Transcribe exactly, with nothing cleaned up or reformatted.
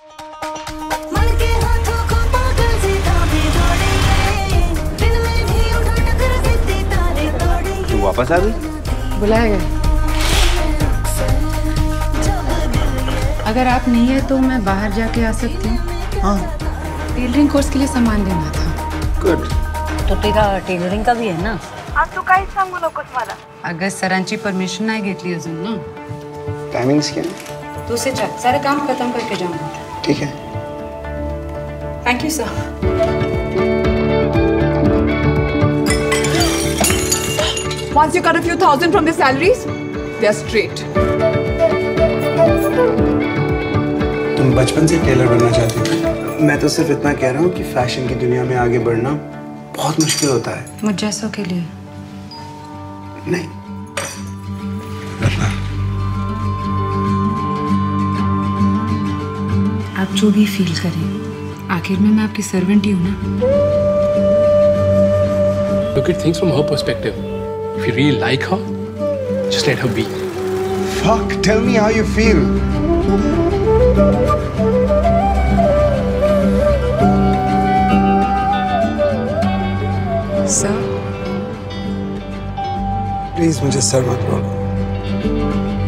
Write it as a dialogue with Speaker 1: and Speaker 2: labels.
Speaker 1: तू वापस आ गई?
Speaker 2: बुलाया गया। अगर आप नहीं है तो मैं बाहर जाके आ सकती हूँ।
Speaker 3: हाँ।
Speaker 2: टेलरिंग कोर्स के लिए सामान लेना था।
Speaker 3: गुड।
Speaker 4: तो तेरा टेलरिंग का भी है ना?
Speaker 5: आज तू काहीच सांगू नकोस मला.
Speaker 2: अगं सरांची परमिशन नाही घेतली अजून ना.
Speaker 3: टाइमिंग्स क्या है?
Speaker 2: तू उसे जा, सारा काम खत्म करके जाऊंगा.
Speaker 3: ठीक है.
Speaker 2: Thank you sir.
Speaker 5: Once you cut a few thousand from their salaries, they're straight.
Speaker 3: तुम बचपन से टेलर बनना चाहती थी. मैं तो सिर्फ इतना कह रहा हूँ कि फैशन की दुनिया में आगे बढ़ना बहुत मुश्किल होता है.
Speaker 2: मुझ जैसों के लिए
Speaker 3: नहीं. रत्ना.
Speaker 2: आप जो भी फील करें, आखिर में मैं आपकी सर्वेंट ही हूँ ना.
Speaker 6: Look at things from her perspective. If you really like her, just let her be.
Speaker 3: Fuck, tell me how you feel.
Speaker 2: Sir
Speaker 3: please मुझे सर मत बोलो.